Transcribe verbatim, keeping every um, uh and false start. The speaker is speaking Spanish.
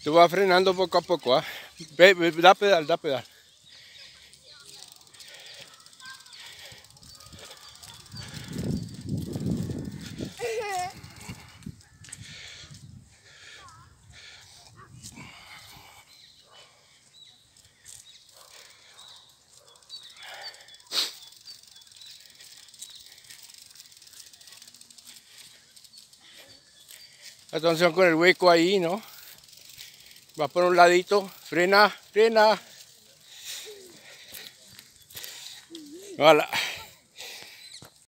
Tú vas frenando poco a poco, ¿ah? Ve, ve, da pedal, da pedal. Atención con el hueco ahí, ¿no? Va por un ladito, frena, frena. Voilà.